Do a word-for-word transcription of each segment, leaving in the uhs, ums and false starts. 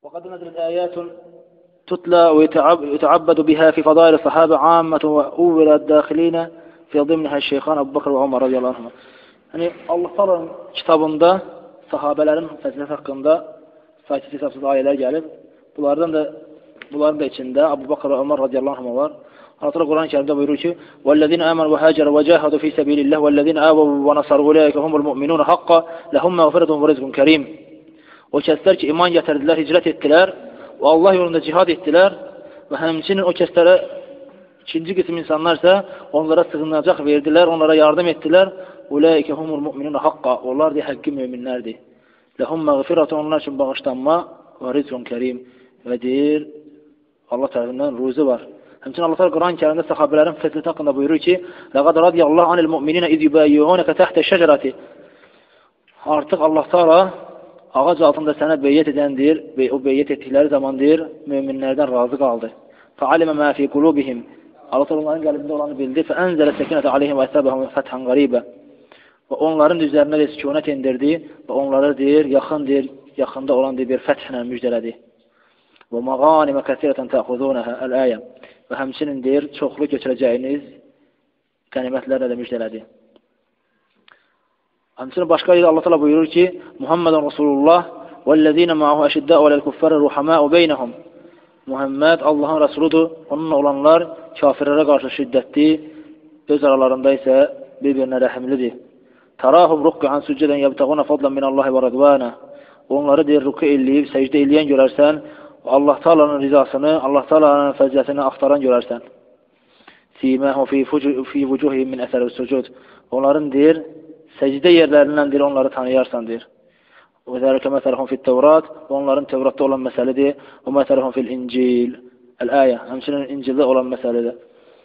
وقد نزلت آيات تتلى ويتعبد بها في فضائل الصحابة عامة وأول الداخلين في ضمنها الشيخان أبو بكر وعمر رضي الله عنهما. Yani Allah Taala'nın kitabında sahabelerin fəziləti haqqında sayısız hesabsız ayələr gəlib. Bunlardan da bunların da içində Abu Bakr və Ömər radiyallahu anhuma var. Allah Quran-ı Kərimdə buyurur ki: "Vellezina amanu ve haceru ve cahadu fi sabilillah vellezina awaw ve nasaru ulaika humul mu'minun haqqan lahum mağfiretun ve rizqun kerim." O kəslər ki iman gətirdilər, hicrət etdilər və Allah yolunda cihad etdilər və həmçinin o kəslərə ikinci qism insanlarsa onlara sığınacaq verdilər, onlara yardım etdilər. Ulaika humul mu'minun haqqan. Onlar da həqiqi möminlərdir. Lahum mağfiretun, onlar üçün bağışlanma və rizqun kerim və deyir Allah tərəfindən ruzi var. Həmçinin Allah Teala Quran-ı Kərimdə səhabələrin fəziləti haqqında buyurur ki: "Laqad radiyallahu anil mu'minina iz yubayyunaka tahta şəcerati." Artıq Allah Teala ağac altında sənə beyyət edəndir və o beyyət etdikləri zaman deyir, möminlərdən razı qaldı. Fa'alima ma fi qulubihim. Allah Teala onların qəlbində olanı bildi. Fa'anzala sakinata alayhim və əsabahum fəthan qariba. Və onların üzərinə də sükunət endirdi və onlara deyir, yaxın deyir, yaxında olan deyir, bir fəthlə müjdələdi. Və mağanimə kəsirətən təxuzunaha el-ayə. Və həmçinin deyir, çoxlu götürəcəyiniz qənimətlərlə də müjdələdi. Həmçinin başqa yerdə Allah Teala buyurur ki: "Muhammedan Rasulullah vellezina ma'ahu eşidda'u alel-kuffari ruhama'u beynehum." Muhammed Allahın Rəsuludur. Onunla olanlar kafirlərə qarşı şiddətli, öz aralarında isə bir-birinə rəhimlidir. Tarahum ruk'an sucuden yabtaguna fadlan min Allah ve ridwana. Onları deyir ruku eləyib, səcdə eləyən görərsən, Allah Taala'nın rizasını, Allah Taala'nın fəzilətini axtaran görərsən. Simahu fi fi vujuhihim min əsər sucud. Onların deyir səcdə yerlərindən deyir onları tanıyarsan deyir. Və zəlikə məsələhum fi Tevrat, onların Tevratda olan məsələdir. Və məsələhum fil İncil. El-ayə, həmçinin İncildə olan məsələdir.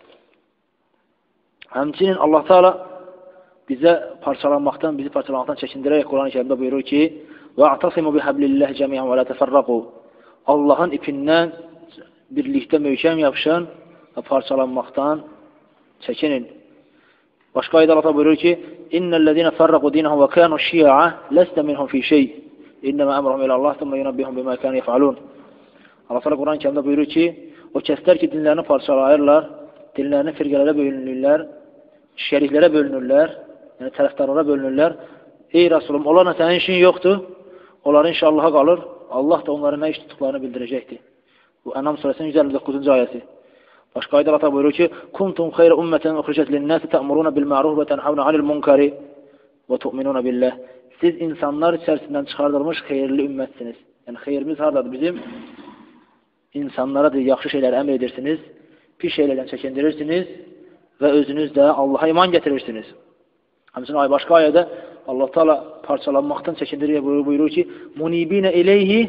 Həmçinin Allah Teala bizə parçalanmaqdan, bizi parçalanmaqdan çəkindirərək Quran-ı Kərimdə buyurur ki: "Va'tasimu bihablillahi cemi'an və la tafarraqu." Allahın ipindən birlikdə möhkəm yapışın və parçalanmaqdan çəkinin. Başqa ayədə Allah buyurur ki: "İnnellezina farraqu dinahum və kanu şi'a lasta minhum fi şey. İnnema amruhum ila Allah thumma yunabbihum bima kanu yef'alun." Allah Teala Quran-ı Kərimdə buyurur ki, o kəslər ki dinlərini parçalayırlar, dinlərini firqələrə bölünürlər, şəriklərə bölünürlər, yəni tərəfdarlara bölünürlər. Ey Rasulum, onlarla sənin işin yoxdur. Onların işi Allaha qalır. Allah da onların nə iş tutduqlarını bildirəcəkdir. Bu Ənam surəsinin yüz əlli doqquzuncu ayəsi. Başqa ayədə Allah buyurur ki: "Kuntum xeyra ummatin uxrijat lin-nas ta'muruna bil-ma'ruf və tenhavuna 'anil-munkari və tu'minuna billah." Siz insanlar içərisindən çıxardılmış xeyirli ümmətsiniz. Yəni xeyirimiz hardadır bizim? İnsanlara da yaxşı şeylər əmr edirsiniz, pis şeylərdən çəkindirirsiniz və özünüz də Allaha iman gətirirsiniz. Həmçinin ay başqa ayədə Allah Teala parçalanmaqdan çəkindirib buyurur ki: "Munibina ilayhi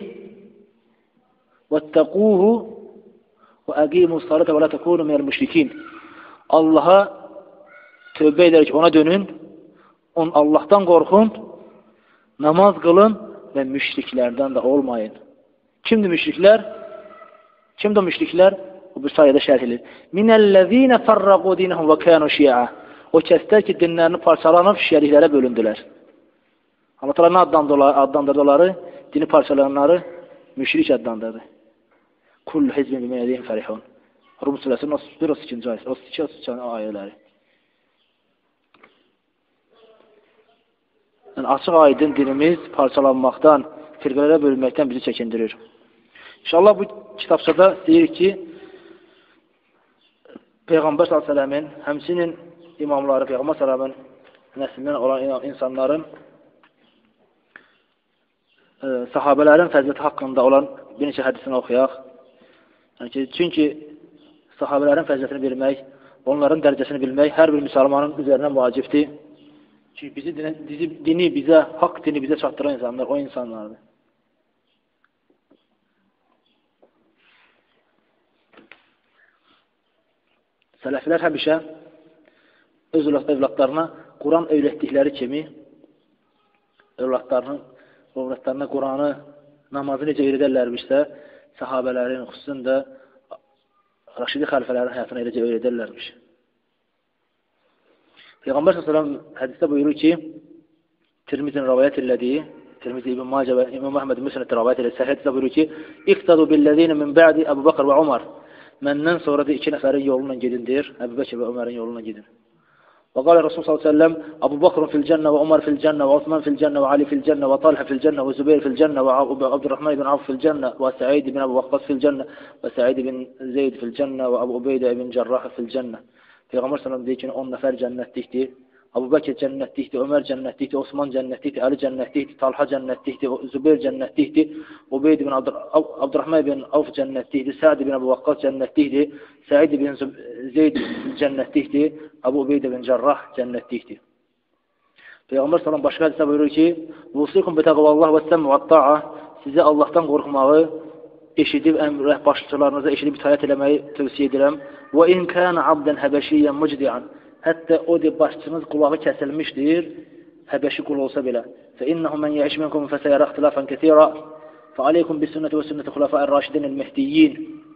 vettaquhu və aqimus salata və la takunu minel müşrikin." Allaha tövbə edərək ona dönün, on Allahdan qorxun, namaz qılın və müşriklərdən də olmayın. Kimdir müşriklər? Kimdir müşriklər? Bu bir sayədə şərh edilir. Minellezina farraqu dinahum və kanu şi'a. O kəslər ki dinlərini parçalanıb şəriklərə bölündülər. Allah Teala nə adlandırdı onları? Dini parçalayanları müşrik adlandırdı. Kullu hizbin bimə yədihim fərihun. Rum surəsinin otuz bir otuz ikinci ayəsi, otuz iki otuz üç ayələri. Yəni açıq aydın dinimiz parçalanmaqdan, firqələrə bölünməkdən bizi çəkindirir. İnşallah bu kitabçada deyir ki, Peyğəmbər sallallahu əleyhi və səlləmin, həmçinin imamları, Peyğəmbər sallallahu əleyhi və səlləmin nəslindən olan insanların e, sahabələrin fəziləti haqqında olan bir neçə hədisini oxuyaq. Yəni ki, çünki sahabələrin fəzilətini bilmək, onların dərəcəsini bilmək hər bir müsəlmanın üzərinə vacibdir. Çünki bizi dini, dini bizə, haqq dini bizə çatdıran insanlar o insanlardır. Sələflər həmişə öz övladlarına Quran öyrətdikləri kimi övladlarının, övladlarına Quranı, namazı necə öyrədərlərmişsə, sahabələrin, xüsusən də Raşidi xəlifələrin həyatına eləcə öyrədərlərmiş. Peyğəmbər sallallahu əleyhi və səlləm hədisdə buyurur ki, Tirmizinin rivayət elədiyi, Tirmizi, İbn Mace ve İmam Ahmed Müsned'de rivayet edilir. Sahih'te buyuruyor ki: "İktadu billezine min ba'di Ebu Bakr ve Ömer." Məndən sonra da iki nəfərin yoluna gedin deyir. Əbu Bəkr və Ömərin yoluna gedin. Və qala Rasul sallallahu əleyhi və səlləm: "Əbu Bakr fil cənnə və Ömər fil cənnə və Osman fil cənnə və Ali fil cənnə və Talha fil cənnə və Zübeyr fil cənnə və Abdurrahman ibn Avf fil cənnə və Səid ibn Əbu Vaqqas fil cənnə və Səid ibn Zeyd fil cənnə və Əbu Ubeydə ibn Cərrah fil cənnə." Peyğəmbər sallallahu əleyhi və səlləm deyir ki, on nəfər cənnətlikdir. Əbu Bəkr cənnətlikdir, Ömər cənnətlikdir, Osman cənnətlikdir, Ali cənnətlikdir, Talha cənnətlikdir, Zübeyr cənnətlikdir, Ubeyd ibn Abdurrahman ibn Avf cənnətlikdir, Səd ibn Əbu Vaqqas cənnətlikdir, Səid ibn Zeyd cənnətlikdir, Əbu Ubeydə ibn Cərrah cənnətlikdir. Peyğəmbər sallallahu başqa hədisdə buyurur ki: "Vusikum bi taqvallah və səmm və ta'a." Sizə Allahdan qorxmağı, eşidib əmr başçılarınıza eşidib itaat etməyi tövsiyə edirəm. "Və in kana 'abdan habashiyyan mujdi'an." Hətta o de başçınız qulağı kəsilmişdir, Həbəşi qul olsa belə. "Fa innahu men ya'ish minkum fa sayara ikhtilafan katira, fa alaykum bi sunnati və sunnati khulafa'ir raşidin el-mehdiyyin."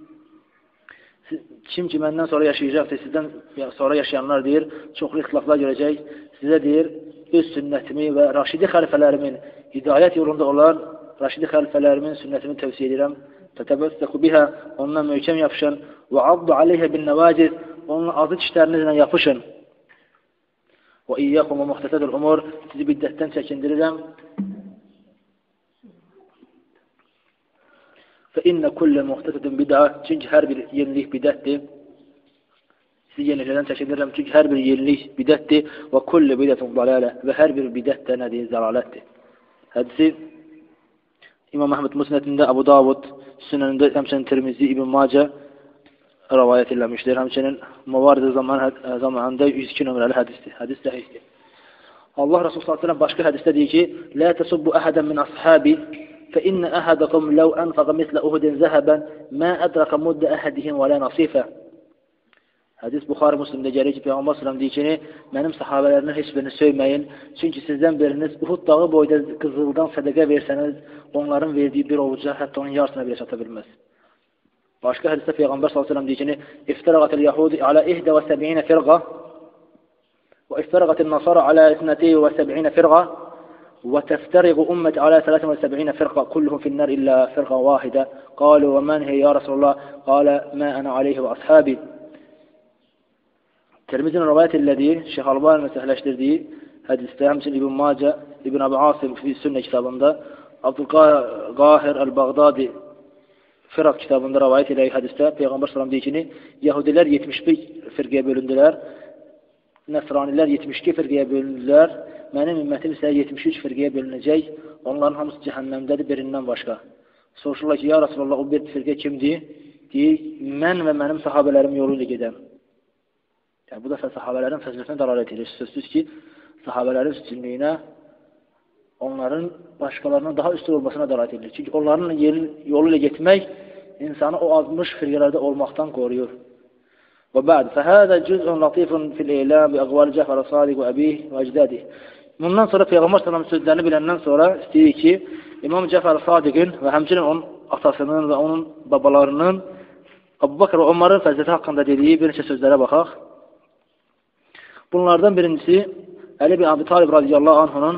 Kim ki məndən sonra yaşayacaqsa, sizdən sonra yaşayanlar deyir, çoxlu ixtilaflar görəcək. Sizə deyir, öz sünnətimi və raşidi xəlifələrimin hidayət yolunda olan raşidi xəlifələrimin sünnətini tövsiyə edirəm. Tətəbəssəku biha, ondan möhkəm yapışın. Və addu aleyhə bin nəvaciz, onun azı dişlərinizlə yapışın. Və iyyəkum və muhtəsədül umur, sizi biddətdən çəkindirirəm. Fə innə kullə muhtəsədün bid'a, çünki hər bir yenilik bidətdir. Sizi yeniliklərdən çəkindirirəm, çünki hər bir yenilik bidətdir. Və kullə bidətun dalalə, və hər bir bidət də nədir? Zəlalətdir. Hədisi İmam Əhməd Müsnədində, Əbu Davud Sünənində, həmçinin Tirmizi, İbn Mace rivayət eləmişdir. Həmçinin Məvarid zaman zamanında yüz iki nömrəli hədisdir. Hədis səhihdir. Allah Resulü sallallahu əleyhi və səlləm başqa hədisdə deyir ki: "La tasubbu ahadan min ashabi, fa inna ahadakum law anfaqa misla uhudin zahaban ma adraka mudda ahadihim wa la nasifa." Hədis Buxari Müslimdə gəlir ki, Peyğəmbər sallallahu əleyhi və səlləm deyir ki, mənim sahabələrimdən heç birini söyməyin, çünki sizdən biriniz Uhud dağı boyda qızıldan sədaqə versəniz, onların verdiyi bir ovuca hətta onun yarısına belə çata bilməz. Başqa hədisdə Peyğəmbər sallallahu əleyhi və səlləm deyir ki, "İftaraqatul yahudi ala ihda və səb'ina firqa və iftaraqatin nasara ala ithnatayni və səb'ina firqa və taftariqu ummati ala thalathin və səb'ina firqa kulluhum fin-nar illa firqa wahida." Qalu: "Və man hiya ya Rasulullah?" Qala: "Ma ana alayhi və ashabi." Tirmizinin rivayət etdiyi, Şeyx Albani səhihləşdirdiyi hədisdə, həmçinin İbn Mace, İbn Əbi Asim fi Sünnə kitabında, Abdülqahir el-Bağdadi Firaq kitabında rivayət etdiyi hədisdə Peyğəmbər sallallahu əleyhi və səlləm deyir ki, Yəhudilər yetmiş bir firqəyə bölündülər, Nəsranilər yetmiş iki firqəyə bölündülər, mənim ümmətim isə yetmiş üç firqəyə bölünəcək, onların hamısı cəhənnəmdədir birindən başqa. Soruşurlar ki, ya Rasulullah, o bir firqə kimdir? Deyir, mən və mənim sahabələrim yolu ilə gedəm. Yəni, bu da sahabələrin fəzilətinə dəlalət edir. Sözsüz ki, sahabələrin üstünlüyünə, onların başqalarına daha üstün olmasına dəlalət edilir. Çünki onların yolu ilə getmək insanı o azmış firqələrdə olmaqdan qoruyur. Və bə'd, fəhədə cüz'un latifun fil-eyləm bi əqval Cəfər Sadiq və əbih və əcdədih. Bundan sonra Peyğəmbər sallallahu sözlərini biləndən sonra istəyir ki, İmam Cəfər Sadiqin və həmçinin onun atasının və onun babalarının Əbu Bakr və Ömərin fəziləti haqqında dediyi bir neçə sözlərə baxaq. Bunlardan birincisi, Əli bin Abi Talib radiyallahu anhunun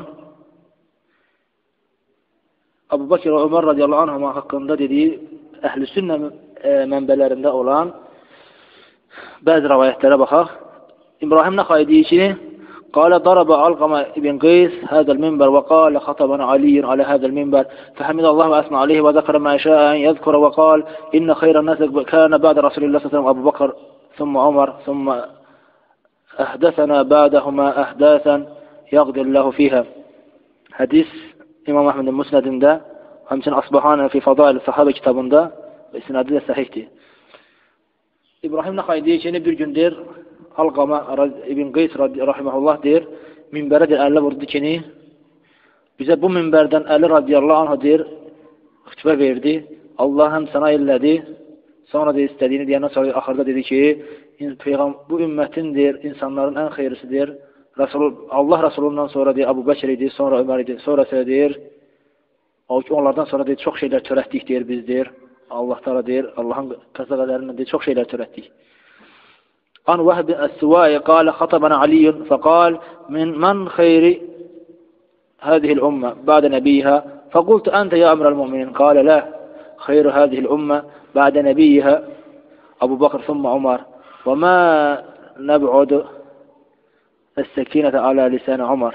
Əbu Bakr və Ömər radiyallahu anhuma haqqında dediyi əhl-i sünnə mənbələrində olan bəzi rəvayətlərə baxaq. İbrahim Nəxai deyir ki, قال ضرب علقمة بن قيس هذا المنبر وقال خطبنا علي على هذا المنبر فحمد الله وأثنى عليه وذكر ما شاء أن يذكر وقال إن خير الناس كان بعد رسول الله صلى الله عليه وسلم أبو بكر ثم عمر ثم أحدثنا بعدهما أحداثا يغضي الله فيها. Hadis İmam Əhmədin Müsnədində, həmçinin Asbahanə fi Fadail Sahabə kitabında və isnadı da səhihdir. İbrahim Nəxai deyir ki, bir gün deyir, Alqama İbn Qeys rahiməhullah deyir, minbərə deyir, əllə vurdu ki, bizə bu minbərdən Əli radiyallahu anh deyir, xütbə verdi, Allah həm sana elədi, sonra deyir, istədiyini deyəndən sonra axırda dedi ki, bu ümmətin deyir, insanların ən xeyrisidir, Allah Rasulundan sonra deyir, Əbu Bəkir idi, sonra Ömər idi, sonra deyir, onlardan sonra deyir, çox şeylər törətdik deyir, biz deyir, Allah Teala deyir, Allahın qəza qədərindən deyir, çox şeylər törətdik. An Vəhb əs-Süvai qalə xatabana Aliyyun fəqal min mən xeyri هذه الأمة بعد نبيها؟ فقلت أنت يا أمر المؤمنين. قال لا، خير هذه الأمة بعد نبيها أبو بكر ثم عمر. وما نبعد السكينة على لسان عمر.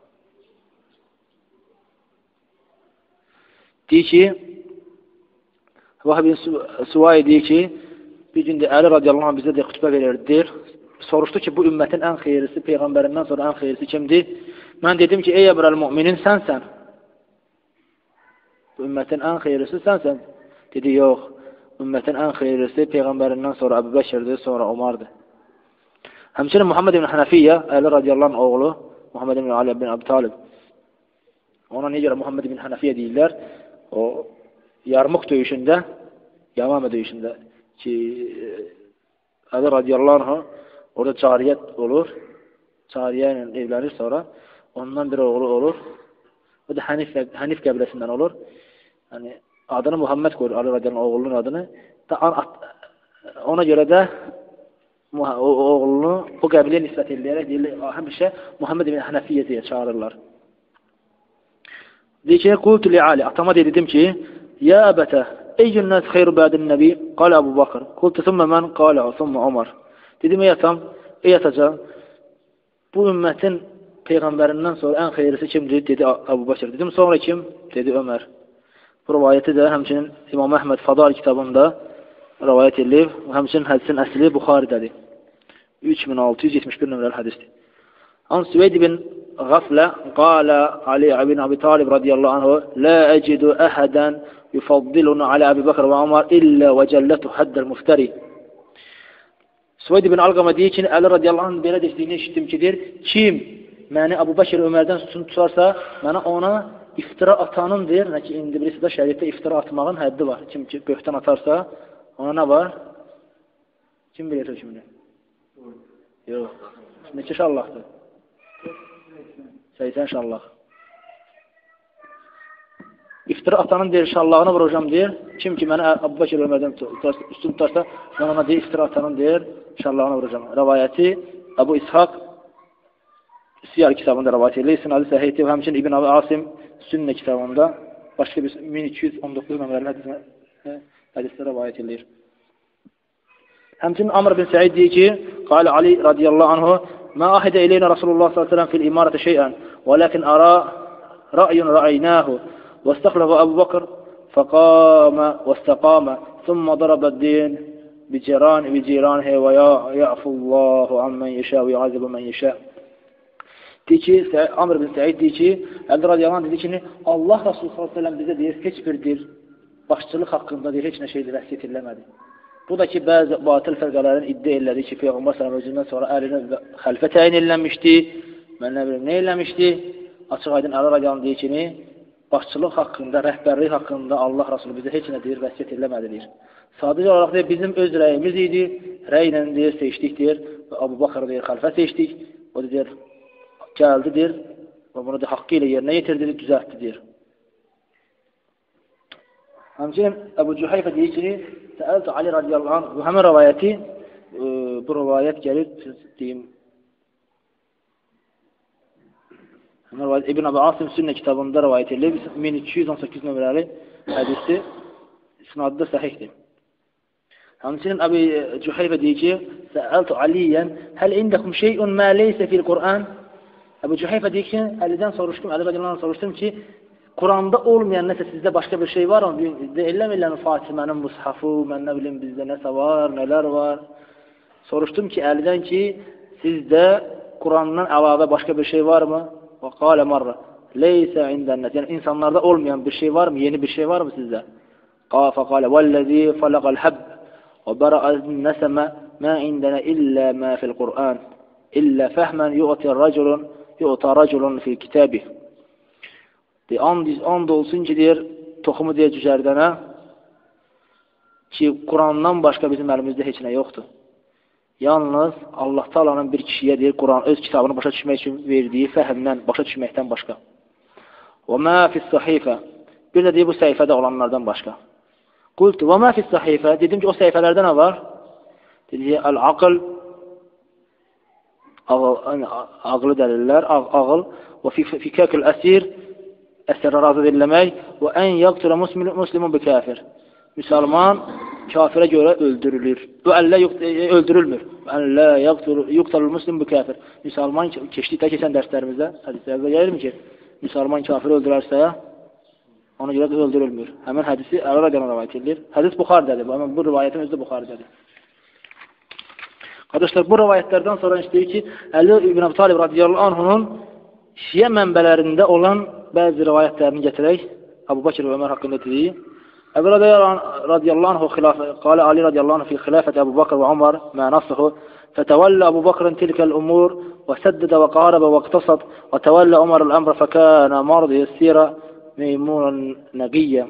Deyir ki, Vahab bin Suvay deyir ki, bir gün də Əli radiyallahu anh bizə də xütbə verirdir. Soruşdu ki, bu ümmətin ən xeyrisi, Peyğəmbərindən sonra ən xeyrisi kimdir? Mən dedim ki, ey əbrəl müminin, sənsən. Bu ümmətin ən xeyrisi sənsən. Dedi, yox, ümmətin ən xeyrisi Peyğəmbərindən sonra Əbu Bəkirdir, sonra Umardır. Həmçinin Muhammed ibn Hənəfiyyə, Əli radiyallahu anh oğlu, Muhammed ibn Ali ibn Əbi Talib. Ona niyə görə Muhammed ibn Hənəfiyyə deyirlər? O yarmıq döyüşündə, Yamamə döyüşündə ki, Əli radiyallahu anh orada cariyyət olur, cariyə ilə evlənir sonra, ondan bir oğlu olur, o da Hənif, Hənif qəbiləsindən olur. Yəni, adını Muhammed qoyur, Əli radiyallahu anh oğlunun adını. Ona görə də o oğlunu o qəbiləyə nisbət ediləyərək deyirlər, həmişə Muhammed ibn Hənəfiyyə deyə çağırırlar. Deyir ki, qultu li Ali, atama dedim ki, ya əbətə, eyyün nəs xeyru bədin nəbi, qalə Əbu Bakır, qultu thumma mən, qalə thumma Umar. Dedim, ey atam, ey atacan, bu ümmətin Peyğəmbərindən sonra ən xeyrisi kimdir? Dedi Əbu Bakır. Dedim, sonra kim? Dedi Ömər. Bu rivayəti də həmçinin İmam Əhməd Fadail kitabında rivayət edilib, həmçinin hədisin əsli Buxaridədir. üç min altı yüz yetmiş bir nömrəli hədisdir. An Süveyd bin Gaflə qalə Ali ibn Abi Talib radiyallahu anhu la əcidu əhədən yufaddiluna alə Əbi Bakr və Umar illə və cəllətu həddəl müftəri. Süveyd bin Alqama deyir ki, Əli radiyallahu anh belə deşdiyini işitdim ki, deyir, kim məni Əbu Bakr Ömərdən üstün tutarsa, mənə ona iftira atanın deyir, nə ki, indi birisi də şəriətdə iftira atmağın həddi var. Kim ki, böhtən atarsa, ona nə var? Kim bilir hökmünü? Yox. Neçə şallahdır? səksən şallah. İftira atanın deyir, şallahını vuracam deyir. Kim ki, mənə Əbu Bakr Ömərdən üstün tutarsa, mən ona deyir, iftira atanın deyir, şallahını vuracam. Rəvayəti Əbu İshaq Siyar kitabında rəvayət edilir. İsnadı səhih və həmçinin İbn Abi Asim Sünnə kitabında başqa bir min iki yüz on doqquz nömrəli hədisdə rəvayət edilir. Həmçinin Amr bin Səid deyir ki, qalə Ali radiyallahu anhu, mə ahidə iləyinə Rasulullah sallallahu aleyhi ve sellem fil imarətə şeyən, və ləkin ara ra'yun ra'aynəhu, və istəxləfə Əbu Bakr, fəqamə və istəqamə, thumma darabət din, biciran, biciranhə və ya'fullahu ammən yeşə və yu'azibu mən yeşə. Deyir ki, Amr bin Səid deyir ki, Əli radiyallahu anh dedi ki, Allah Rasulü sallallahu aleyhi ve sellem bizə deyir, heç bir deyir, başçılıq haqqında deyir, heç nə şeydir, vəsiyyət ediləmədi. Bu da ki, bəzi batıl fərqələrin iddia elədi ki, Peyğəmbər sallallahu əleyhi və səlləm özündən sonra əlinə xəlifə təyin edilmişdi, mən nə bilim, nə eləmişdi? Açıq aydın Əli radiyallahu anh deyir ki, başçılıq haqqında, rəhbərlik haqqında Allah Rasulü bizə heç nə deyir, vəsiyyət ediləmədi deyir. Sadəcə olaraq deyir, bizim öz rəyimiz idi, rəylə deyir, seçdik deyir, və Əbu Bakr deyir, xəlifə seçdik, o deyir, gəldi deyir, və bunu da haqqı ilə yerinə yetirdi, düzəltdi deyir. Həmçinin Əbu Cühayfə deyir ki, Səəltü Ali radiyallahu anh, bu həmin rəvayəti, e, bu rəvayət gəlir, deyim, həmin rəvayət İbn Abi Asim Sünnə kitabında rəvayət edilir, min iki yüz on səkkiz nömrəli hədisi, isnadı da səhihdir. Həmçinin Əbu Cühayfə deyir ki, Səəltü Aliyyən, həl indəkum şeyun mə leysə fil Qur'an. Əbu Cühayfə deyir ki, Əlidən soruşdum, Əli radiyallahu anh soruşdum ki, Quranda olmayan nəsə sizdə başqa bir şey var mı? Eləmirlər Fatimənin mushafı, mən nə bilim bizdə nəsə var, nələr var. Soruşdum ki, Əlidən ki, sizdə Qurandan əlavə başqa bir şey var mı? Və qalə marra, leysə indənnət. Yəni, insanlarda olmayan bir şey var mı? Yeni bir şey var mı sizdə? Qafə qalə, vəlləzi fələqəl həbb və bərəəz nəsəmə mə indənə illə mə fil Qur'an illə fəhmən yu'ti rəculun yu'ta rəculun fi kitabih. And, and olsun ki, deyir, toxumu deyir cücərdənə ki, Qurandan başqa bizim əlimizdə heç nə yoxdur. Yalnız Allah Taala'nın bir kişiyə deyir, Quran öz kitabını başa düşmək üçün verdiyi fəhmdən, başa düşməkdən başqa. Və mə fis-sahifə, bir də deyir, bu səhifədə olanlardan başqa. Qultu, və mə fis-sahifə, dedim ki, o səhifələrdə nə var? Dedi, əl-aql, ağıl, ağlı dəlillər, ağ, ağıl və fikəkül əsir, əsərə razı ediləmək və ən yaqtırə muslimun bi kafir. Müsəlman kafirə görə öldürülür. Və əllə öldürülmür. Və əllə yuqtalul muslim bi kafir. Müsəlman keçdikdə keçən dərslərimizdə hədislərdə gəlirmi ki, müsəlman kafiri öldürərsə ona görə öldürülmür. Həmin hədisi Əli rəziyallahu anh rivayət edilir. Hədis Buxarıdadır. Amma bu rivayətin özü də Buxarıdadır. Qardaşlar, bu rivayətlərdən sonra istəyir ki, Əli ibn Əbi Talib radiyallahu anh'ın Şiə mənbələrində olan bəzi rivayətlərini gətirək. Əbu Bakr və Ömər haqqında dediyi. Əbu radiyallahu anhu qala Ali radiyallahu anhu fi xilafət Əbu Bakr və Ömər mə nasıhu fətəvəllə Əbu Bakrın tilkəl umur və səddədə və qarəbə və iqtasad və təvəllə Ömər əl-əmrə fəkənə mardı yəssirə meymunən nəqiyyə.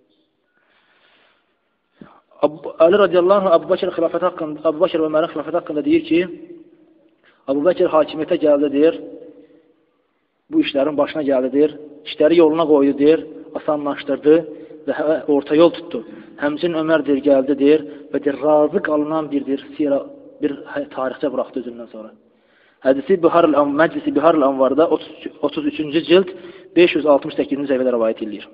Ali radiyallahu anh Əbu Bakr xilafət haqqında, Əbu Bakr və Ömərin xilafət haqqında deyir ki, Əbu Bakr hakimiyyətə gəldi deyir, bu işlərin başına gəldi deyir, işləri yoluna qoydu deyir, asanlaşdırdı və orta yol tutdu. Həmçinin Ömər deyir, gəldi deyir və deyir, razı qalınan bir deyir, siyara, bir tarixçə buraxdı özündən sonra. Hədisi Məclisi Bihar-ül Anvar'da otuz üçüncü cild beş yüz altmış səkkizinci səhifədə rivayət edilir.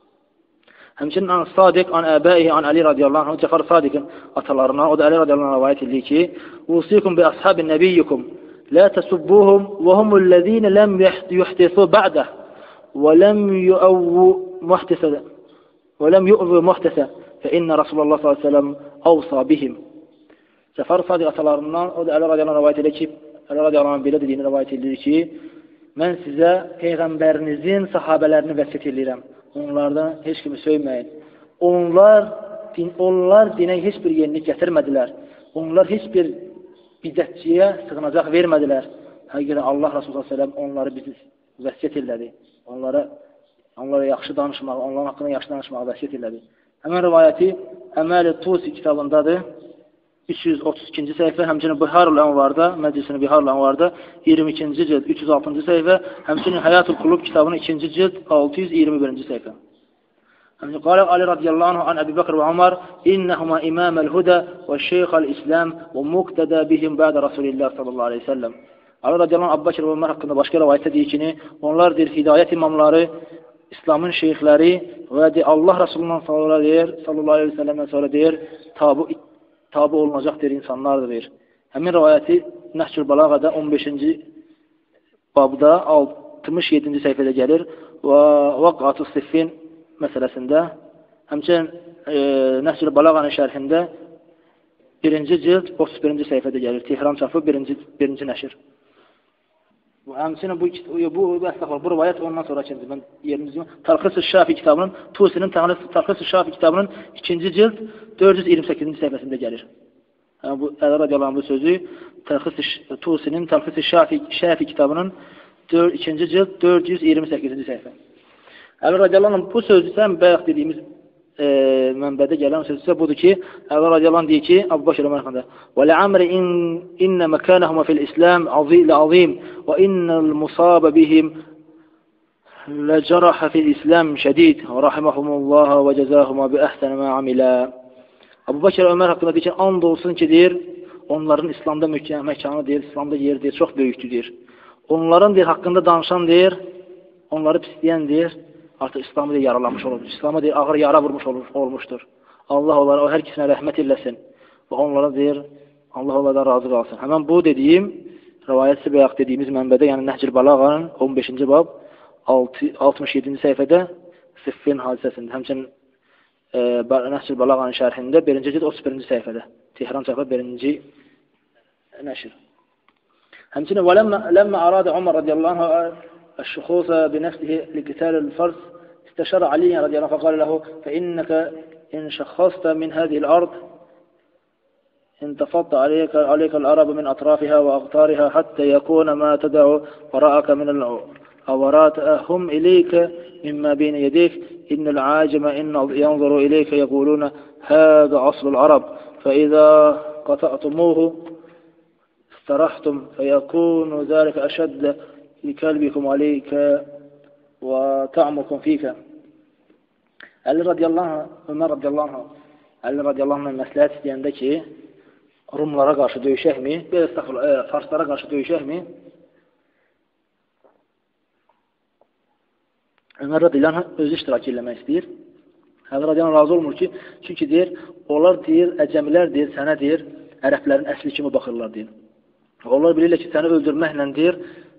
Həmçinin an Sadiq, an əbəihi, an Ali radiyallahu anh, Cəfər Sadiqin atalarına, o da Ali radiyallahu anh rivayət edilir ki, Usikum bi ashabin nəbiyyikum, la təsubbuhum və humullezine ləm yuhtisu ba'dah və ləm yu'avvu muhtisədə və ləm yu'vu muhtisə fə innə Rasulullah sallallahu aleyhi ve sellem avsa bihim. Cəfər Sadiq atalarından, o da Ali radiyallahu anh rivayət edilir ki, Ali radiyallahu anh belə dediyini rivayət edilir ki, mən sizə Peyğəmbərinizin sahabələrini vəsiyyət edirəm. Onlardan heç kimi söyməyin. Onlar, din, onlar dinə heç bir yenilik gətirmədilər. Onlar heç bir bidətçiyə sığınacaq vermədilər. Həqiqətən Allah Rasulullah sallallahu əleyhi və səlləm onları bizi vəsiyyət elədi. Onlara, onlara yaxşı danışmaq, onların haqqında yaxşı danışmağı vəsiyyət elədi. Həmin rivayəti Əməl-i Tusi kitabındadır. üç yüz otuz ikinci səhifə, həmçinin Bihar-ül Anvar'da, Məclisini Bihar-ül Anvar'da iyirmi ikinci cild üç yüz altıncı səhifə, həmçinin Həyat-ül Qulub kitabının ikinci cild altı yüz iyirmi birinci səhifə. Həmçinin qala Ali radiyallahu anh an Əbi Bakr və Ömər innəhuma imamel huda və şeyxəl İslam və muqtada bihim bədə Rasulillah sallallahu aleyhi ve sellem. Ali radiyallahu anh Əbu Bakr və Ömər haqqında başqa rivayətdə deyir ki, onlardır hidayət imamları, İslamın şeyxləri və Allah Rasulundan sonra deyir, sallallahu aleyhi ve sellemdən sonra deyir, tabu tabi olunacaq deyir, insanlardır deyir. Həmin rivayəti Nəhcül Balağada on beşinci babda altmış yeddinci səhifədə gəlir və Vaqat-ı Siffin məsələsində, həmçinin e, Nəhcül Balağanın şərhində birinci cild otuz birinci səhifədə gəlir. Tehran çapı birinci, birinci nəşr. Həmçinin bu, bu, bu, bu rivayət ondan sonra ikinci, mən yerimizi Talxis-i Şafi kitabının, Tusinin Talxis-i Şafi kitabının ikinci cild dörd yüz iyirmi səkkizinci səhifəsində gəlir. Yəni, bu Əli radiyallahu anh bu sözü Tusinin Talxis-i Şafi, Şafi kitabının ikinci cild dörd yüz iyirmi səkkizinci səhifə. Əli radiyallahu anh bu sözü sən bayaq dediyimiz e, mənbədə gələn sözü isə budur ki, Əli radiyallahu anh deyir ki, Əbu Bakr Ömər haqqında və lə'amri innə məkənəhumə fil-İslam azim və innəl musabə bihim ləcərəhə fil-İslam şədid və rahiməhumullaha və cəzahumə bi əhsənə mə amilə. Əbu Bakr Ömər haqqında deyir ki, and olsun ki, deyir, onların İslamda məkanı deyir, İslamda yeri deyir, çox böyükdür deyir. Onların deyir, haqqında danışan deyir, onları pisləyən deyir, artıq İslamı deyir, yaralanmış olur. İslamı deyir, ağır yara vurmuş olur, olmuşdur. Allah onlara, o hər kəsinə rəhmət eləsin və onlara deyir, Allah onlardan razı qalsın. Həmən bu dediyim, rivayətsi bəyək dediyimiz mənbədə, yəni Nəhcül Balağanın on beşinci bab altmış yeddinci səhifədə Siffin hadisəsində, həmçinin e, Nəhcül Balağanın şərhində birinci cild otuz birinci səhifədə, Tehran çapı birinci nəşr. Həmçinin və ləmmə aradə Ömər radiyallahu anh الشخوص بنفسه لقتال الفرس استشار علي رضي الله عنه فقال له فإنك إن شخصت من هذه الأرض انتفضت عليك, عليك العرب من أطرافها وأقطارها حتى يكون ما تدعو وراءك من العورات هم إليك مما بين يديك إن العاجم إن ينظر إليك يقولون هذا أصل العرب فإذا قطعتموه استرحتم فيكون ذلك أشد لكلبكم عليك وطعمكم فيك. Əli radiyallahu anh, Ömər radiyallahu anh, Əli radiyallahu anh məsləhət istəyəndə ki, Rumlara qarşı döyüşəkmi? Belə estağfurullah, e, Farslara qarşı döyüşəkmi? Ömər radiyallahu anh özü iştirak eləmək istəyir. Həzrət radiyallahu anh razı olmur ki, çünki deyir, onlar deyir, əcəmilər deyir, sənə deyir, ərəblərin əsli kimi baxırlar deyir. Onlar bilirlər ki, səni öldürməklə deyir,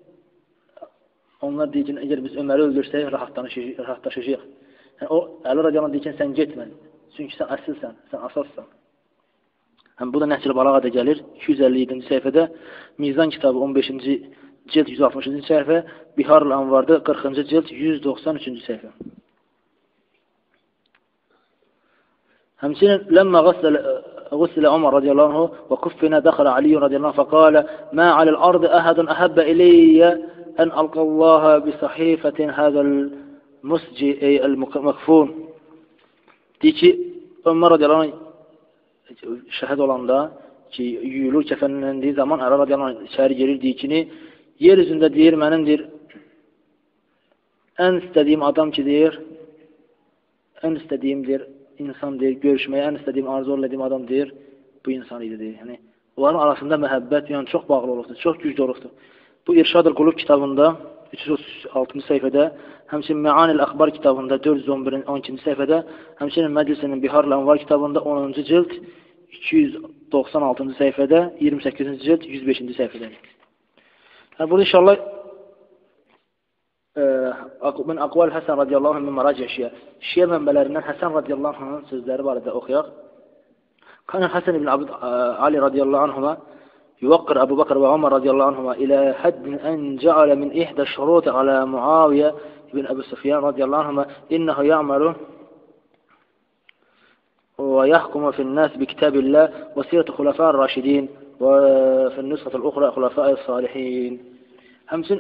onlar deyir ki, əgər biz Öməri öldürsək, rahatlaşacaq. Yəni, o, Əli radiyallahu anh deyir ki, sən getmə, çünki sən əsilsən, sən asassan. Həm bu da Nəhcil Balağada gəlir, iki yüz əlli yeddinci səhifədə, Mizan kitabı on beşinci cild yüz altmışıncı səhifə, Bihar-ül Anvar'da qırxıncı cild yüz doxsan üçüncü səhifə. Həmçinin, ləmmə غسل عمر رضي الله عنه وكفنا دخل علي رضي الله عنه فقال ما على الأرض أحد أحب إلي أن ألقى الله بصحيفة هذا المسجي المكفون. Deyir ki, Ömər radiyallahu anh şəhid olanda ki, yuyulur, kəfənləndiyi zaman Əli radiyallahu anh içəri gelir, deyir ki, yer üzündə deyir, mənim deyir, ən istədiyim adam ki, deyir, ən istədiyim deyir, insan deyir, görüşməyə ən istədiyim, arzu ediyim adam deyir, bu insan idi deyir. Yəni, onların arasında məhəbbət yəni, çox bağlı olubdur, çox güclü olubdur. Bu İrşad-ül Qulub kitabında üç yüz otuz altıncı səhifədə, həmçinin Məanil Əxbar kitabında dörd yüz on ikinci səhifədə, həmçinin Məclisinin Bihar-ül Anvar kitabında onuncu cild iki yüz doxsan altıncı səhifədə, iyirmi səkkizinci cild yüz beşinci səhifədə. Yəni, burada inşallah Min Aqval Həsən radiyallahu anh min maraciə şiyə. Şiyə mənbələrindən Həsən radiyallahu anh'ın sözləri barədə oxuyaq. Kana Həsən ibn Ali radiyallahu anhuma yuvaqqir Əbu Bakr və Ömər radiyallahu anhuma ilə həddin ən cəalə min ihdə şuruti alə Muaviyə ibn Əbu Sufyan radiyallahu anhuma innəhu ya'malu və yəhkumu fi'n-nas bi kitabillah və siratu xulafa'ir raşidin və fi'n-nusxatil uxra xulafa'is salihin. Həmçinin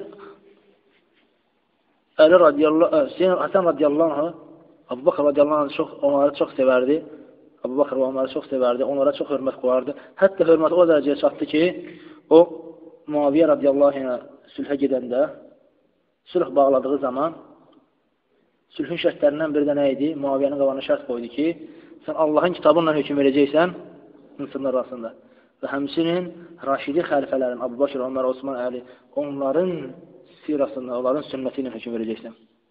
Əli radiyallahu, Həsən radiyallahu anh, Əbu Bakr radiyallahu anh çox, onları çox sevərdi. Əbu Bakr və onları çox sevərdi, onlara çox hörmət qoyardı. Hətta hörmət o dərəcəyə çatdı ki, o Muaviyyə radiyallahu anh sülhə gedəndə, sülh bağladığı zaman, sülhün şərtlərindən biri də nə idi? Muaviyyənin qabanına şərt qoydu ki, sən Allahın kitabınla hökm verəcəksən insanlar arasında. Və həmçinin Raşidi xəlifələrin, Əbu Bakr, Ömər, Osman, Əli, onların sirasında, onların sünnəti ilə hökm verəcəksən.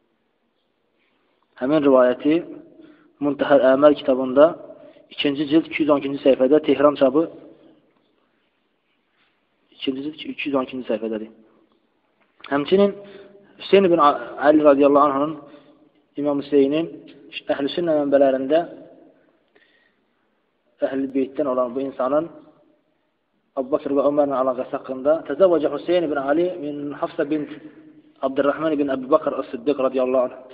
Həmin rivayəti Muntəhəl Əməl kitabında ikinci cild iki yüz on ikinci səhifədə Tehran çapı ikinci cild iki yüz on ikinci səhifədədir. Həmçinin Hüseyin ibn Ali radiyallahu anh'ın İmam Hüseynin əhl-i sünnə mənbələrində əhl-i beytdən olan bu insanın Əbu Bakr və Ömərlə əlaqəsi haqqında təzəvvəcə Hüseyin ibn Ali min Hafsa bint Abdurrahman ibn Əbu Bakr as-Siddiq radiyallahu anh.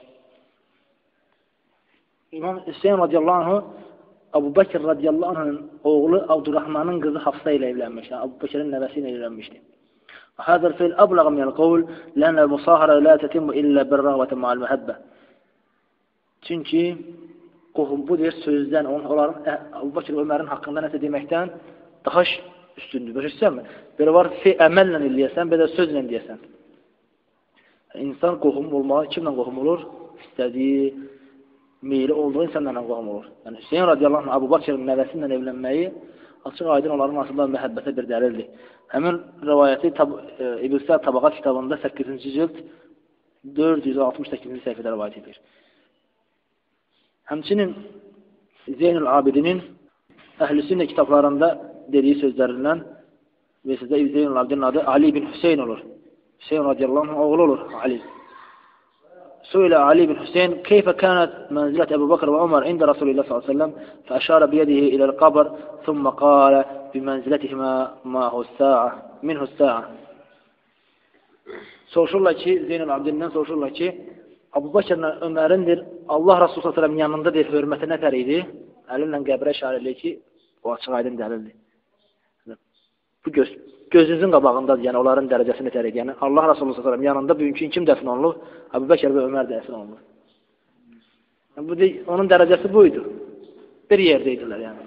İmam Hüseyin radiyallahu anh'ı Əbu Bakr radiyallahu anh'ın oğlu Abdurrahmanın qızı Hafsa ilə evlənmişdi. Əbu Bakrin nəvəsi ilə evlənmişdi. Həzər fil əbləğ minəl qovl lənəl musahara lə tətimmu illə bir rəğvətə ma'al məhəbbə. Çünki qohum bu deyir sözdən, onların Əbu Bakr və Ömərin haqqında nəsə deməkdən daha üstündür. Başa belə var, fe əməllə eləyəsən, belə sözlə deyəsən. İnsan qohum olmalı, kimlə qohum olur? İstədiyi, meyli olduğu insanlarla qohum olur. Yəni, Hüseyin radiyallahu anh, Əbu Bakrin nəvəsi ilə evlənməyi açıq aydın onların arasında məhəbbətə bir dəlildir. Həmin rivayəti İbn Sa'd Tabaqat kitabında səkkizinci cild dörd yüz altmış səkkizinci səhifədə rivayət edir. Həmçinin Zeynül Abidinin Əhl-i Sünnə kitablarında dediyi sözlərindən və sizdə Zeynül Abidinin adı Ali bin Hüseyin olur. Hüseyin radiyallahu anh oğlu olur Ali. Söylə Ali bin Hüseyin keyfə kənət mənzilət Əbu Bakr və Ömər ində Rasulullah sallallahu aleyhi ve sellem fəəşarə biyədihi iləl qabr thumma qalə bimənzilətihimə minhu s-sa'a. Soruşurlar ki, Zeynül Abidinindən soruşurlar ki, Əbu Bakırla Ömərindir, Allah Rasulullah sallallahu aleyhi ve sellem yanında deyil, hörməti nətər idi? Əlinlə qəbrə şəhər eləyir ki, o açıq aydın dəlildir. Bu göz, gözünüzün qabağındadır, yəni onların dərəcəsi nətər idi. Yəni Allah Rasulullah sallallahu aleyhi ve sellem yanında bugünkü kim dəfn olunur? Əbu Bakır və Ömər dəfn olunur. Yəni, bu, onun dərəcəsi buydu. Bir yerdə idilər yəni.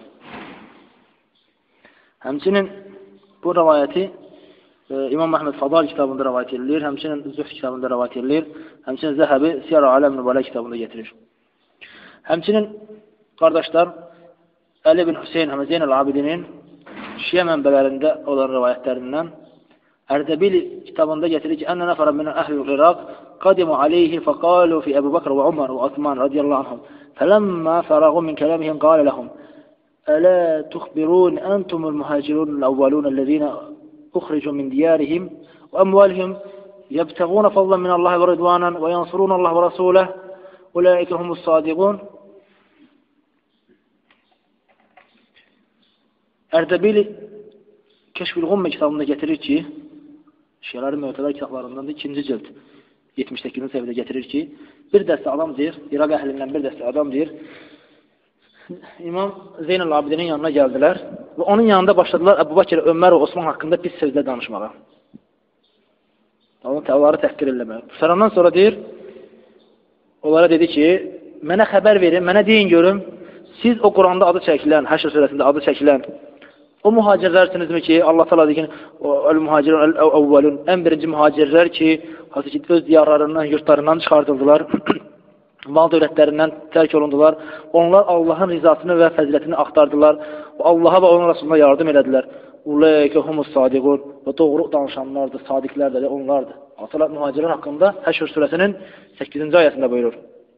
Həmçinin bu rivayəti e, İmam Əhməd Fadal kitabında rivayət edilir, həmçinin Zühd kitabında rivayət edilir, həmçinin Zəhəbi Siyar-ı Aləm Nübələ kitabında getirir. Həmçinin qardaşlar Əli bin Hüseyin Həmə Zeynəl Abidinin Şiə mənbələrində olan rivayətlərindən Ərdəbili kitabında gətirir ki, Ənə nəfərə minə əhlül İraq qadimu aleyhi fəqalu fi Əbu Bakr və Umar və Osman radiyallahu anhum fələmmə fərəğu min kələmihim qalə ləhum Ələ tuxbirun əntumul muhacirun əvvəlun əlləzinə uxricu min diyarihim və əmvalihim yəbtəğuna fadlan min Allah və ridvanan və yansurun Allah və rasuləh Uləikə humus sadiqun Ərdəbili Kəşf-ül-Gummə kitabında gətirir ki, Şiələrin Mötəbər kitablarından ikinci cild yetmiş səkkizinci səhifədə gətirir ki, bir dəstə adam deyir, İraq əhlindən bir dəstə adam deyir, İmam Zeynəl Abidinin yanına gəldilər və onun yanında başladılar Əbu Bakr, Ömər və Osman haqqında pis sözlər danışmağa. Onun onları təhqir eləməyə. Sərandan sonra deyir, onlara dedi ki, mənə xəbər verin, mənə deyin görüm, siz o Quranda adı çəkilən, Həşr surəsində adı çəkilən, o mühacirlərsinizmi ki, Allah təala deyir ki, el-muhacirun el-əvvəlun, ən birinci mühacirlər ki, hansı ki, öz diyarlarından, yurtlarından çıxardıldılar, mal dövlətlərindən tərk olundular. Onlar Allahın rizasını və fəzilətini axtardılar və Allaha və onun Rasuluna yardım elədilər. Uləikə humus sadiqun və doğru danışanlardır, sadiqlərdir, onlardır. Allah təala mühacirlər haqqında Həşr surəsinin səkkizinci ayəsində buyurur.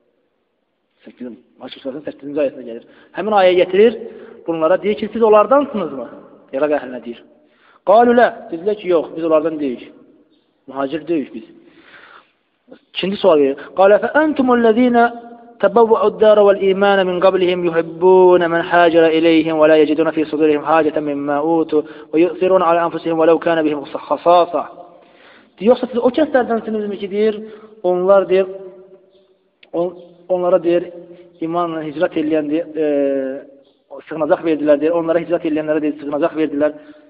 Həşr surəsinin səkkizinci ayəsində gəlir. Həmin ayə gətirir, bunlara deyir ki, siz onlardansınızmı? İraq əhlinə deyir. Qalülə, dedilər ki, yox, biz onlardan deyik. Mühacir deyik biz. İkinci sual verir. Qalə fəəntumullezine təbəvvəuddara vəl-imanə min qablihim yuhibbunə mən həcərə iləyhim və la yecidunə fi sudurihim hacətən mimmə utu və yu'sirunə alə anfusihim və ləv kənə bihim xasasa. Yoxsa siz o kəslərdənsinizmi ki, deyir, onlar deyir, on, onlara deyir, imanla hicrət eləyən deyir, e, sığınacaq verdilər, deyir, onlara hicrət eləyənlərə deyir, sığınacaq verdilər,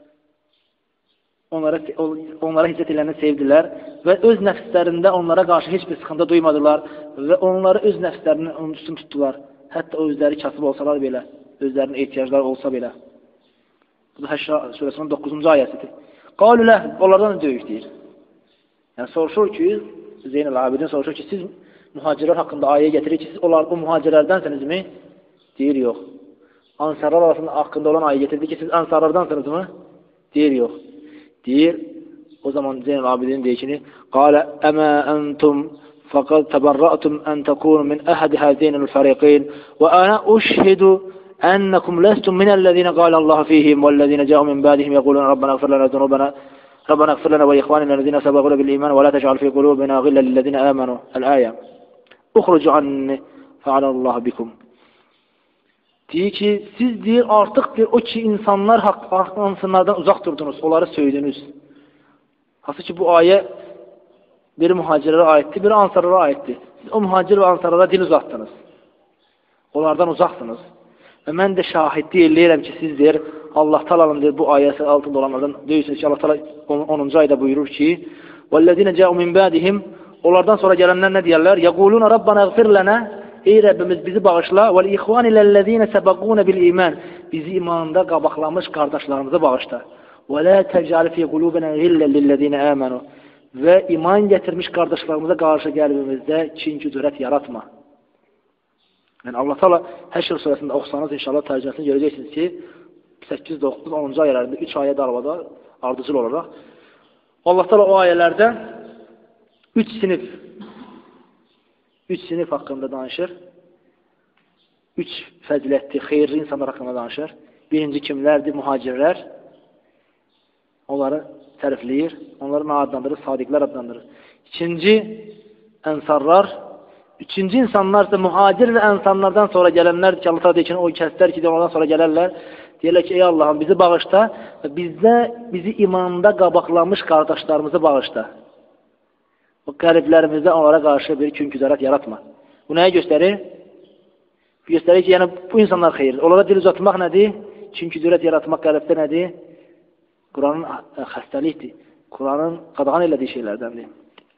onlara, onlara hicrət eləyəni sevdilər və öz nəfslərində onlara qarşı heç bir sıxıntı duymadılar və onları öz nəfslərinin onun üstün tutdular. Hətta özləri kasıb olsalar belə, özlərinin ehtiyacları olsa belə. Bu da Həşr surəsinin doqquzuncu ayəsidir. Qalülə, onlardan döyük deyir. Yəni, soruşur ki, Zeynəl Abidin soruşur ki, siz mühacirlər haqqında ayə gətirir ki, siz onlar bu mühacirlərdənsinizmi? Deyir, yox. Ansarlar arasında haqqında olan ayə getirdi ki, siz ansarlardansınızmı? Deyir, yox. Deyir, o zaman Zeynəl Abidin deyir ki, qalə əmə əntum fəqəd təbərrətum ən təkunu min əhədi həzəynəl fəriqin və ənə uşhidu ənəkum ləstum minəl-ləzīnə qalə Allah fihim vəl-ləzīnə cəu min bədihim yəqulun Rabbana əqfir lənə zunubana Rabbana əqfir lənə və ixvanina ləzīnə səbəquna bil-iman və lə təcəal fi qulubina ğillə lilləzīnə əmənu. Əl-əyə. Uxrucu anni fəalallahu bikum. Deyir ki, siz deyir, artıq deyir, o ki, insanlar haqqınlardan uzaq durdunuz, onları söydünüz. Hansı ki, bu ayə biri mühacirlərə aiddir, biri ansarlara aiddir. Siz o mühacir və ansarlara dil uzatdınız. Onlardan uzaqsınız. Və mən də şahidlik eləyirəm ki, siz deyir, Allah talanın deyir, bu ayəsi altında olanlardan deyirsiniz ki, Allah tala onuncu ayda buyurur ki, وَالَّذِينَ جَاءُوا مِنْ بَعْدِهِمْ Onlardan sonra gələnlər nə deyərlər? يَقُولُونَ رَبَّنَا اغْفِرْ لَنَا Ey Rəbbimiz bizi bağışla. وَالْإِخْوَانِ لَلَّذِينَ سَبَقُونَ بِالْإِيمَانِ Bizi imanda qabaqlamış qardaşlarımızı bağışla. وَلَا تَجْعَلْ فِي قُلُوبِنَا غِلًّا لِلَّذِينَ آمَنُوا Və iman gətirmiş qardaşlarımıza qarşı qəlbimizdə kin-ki cürət yaratma. Yəni Allah Taala Həşr surəsində oxusanız inşallah tərcüməsini görəcəksiniz ki, səkkiz, doqquz, onuncu ayələrində üç ayə darvada ardıcıl olaraq Allah Taala o ayələrdə üç sinif üç sinif haqqında danışır. Üç fəzilətli, xeyirli insanlar haqqında danışır. Birinci kimlərdir? Mühacirlər. Onları tərifləyir. Onları nə adlandırır? Sadiqlər adlandırır. İkinci, ənsarlar. Üçüncü insanlar ise mühacir və ənsarlardan sonra gələnlər ki, Allah deyir ki, o kəslər ki, onlardan sonra gələrlər. Deyirlər ki, ey Allahım, bizi bağışla və bizdə, bizi imanda qabaqlamış qardaşlarımızı bağışla. O qəriblərimizdə onlara qarşı bir künküzarət yaratma. Bu nəyə göstərir? Göstərir ki, yəni bu insanlar xeyirdir. Onlara dil uzatmaq nədir? Künküzarət yaratmaq qəribdə nədir? Quranın xəstəlikdir. Quranın qadağan elədiyi şeylərdəndir.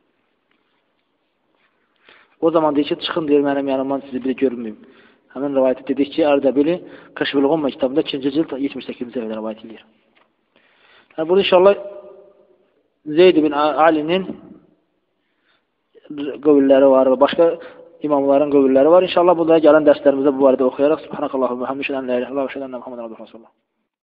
O zaman deyir ki, çıxın deyir, mənim yanımdan sizi bir görməyim. Həmin rivayətə dedik ki, Ərdəbili Kəşf-ül-Gummə kitabında ikinci cild yetmiş səkkizinci səhifədə rivayət edir. Yəni, burada inşallah Zeyd ibn Ali'nin qövülləri var və başqa imamların qövülləri var. İnşallah burada gələn dərslərimizdə bu barədə oxuyaraq Subhanakallahumma və hamdika la ilaha illa ente, Muhammedur Rasulullah.